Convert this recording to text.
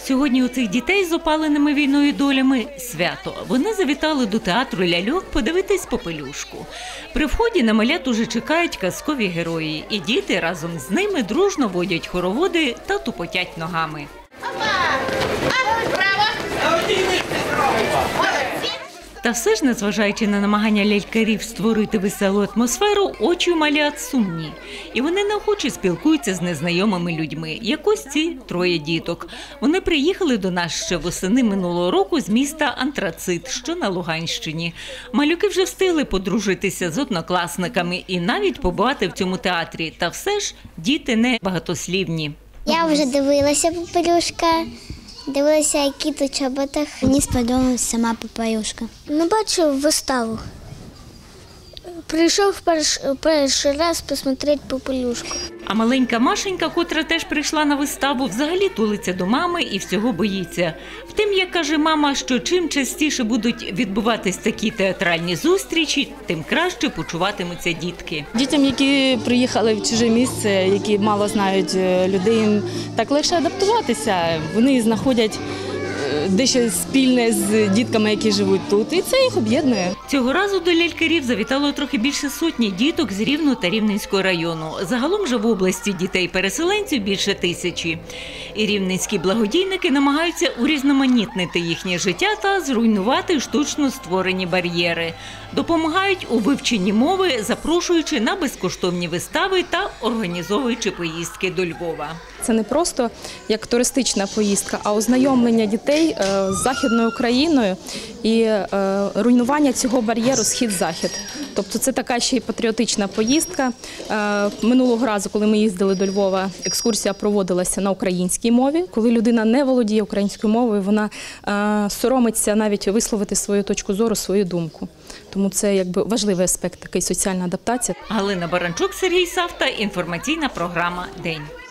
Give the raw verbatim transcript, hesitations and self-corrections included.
Сьогодні у цих дітей з опаленими війною долями свято. Вони завітали до театру ляльок подивитись «Попелюшку». При вході на малят уже чекають казкові герої. І діти разом з ними дружно водять хороводи та тупотять ногами. Та все ж, незважаючи на намагання лялькарів створити веселу атмосферу, очі у малят сумні. І вони неохоче спілкуються з незнайомими людьми, як ось ці троє діток. Вони приїхали до нас ще восени минулого року з міста Антрацит, що на Луганщині. Малюки вже встигли подружитися з однокласниками і навіть побувати в цьому театрі. Та все ж діти не багатослівні. Я вже дивилася «Попелюшка». Дивилася, які тут чоботах. Мені сподобалася сама «Попелюшка». Ну, бачив виставу. Прийшов перш, перший раз посмотрети «Попелюшку». А маленька Машенька, котра теж прийшла на виставу, взагалі тулиться до мами і всього боїться. Втім, як каже мама, що чим частіше будуть відбуватись такі театральні зустрічі, тим краще почуватимуться дітки. Дітям, які приїхали в чуже місце, які мало знають людей, їм так легше адаптуватися. Вони знаходять дещо спільне з дітками, які живуть тут, і це їх об'єднує. Цього разу до лялькарів завітало трохи більше сотні діток з Рівного та Рівненського району. Загалом же в області дітей-переселенців більше тисячі. І рівненські благодійники намагаються урізноманітнити їхнє життя та зруйнувати штучно створені бар'єри. Допомагають у вивченні мови, запрошуючи на безкоштовні вистави та організовуючи поїздки до Львова. Це не просто як туристична поїздка, а ознайомлення дітей з Західною Україною і руйнування цього бар'єру схід-захід. Тобто це така ще й патріотична поїздка. Минулого разу, коли ми їздили до Львова, екскурсія проводилася на українській мові. Коли людина не володіє українською мовою, вона соромиться навіть висловити свою точку зору, свою думку. Тому це якби важливий аспект, такий соціальна адаптація. Галина Баранчук, Сергій Савта, інформаційна програма «День».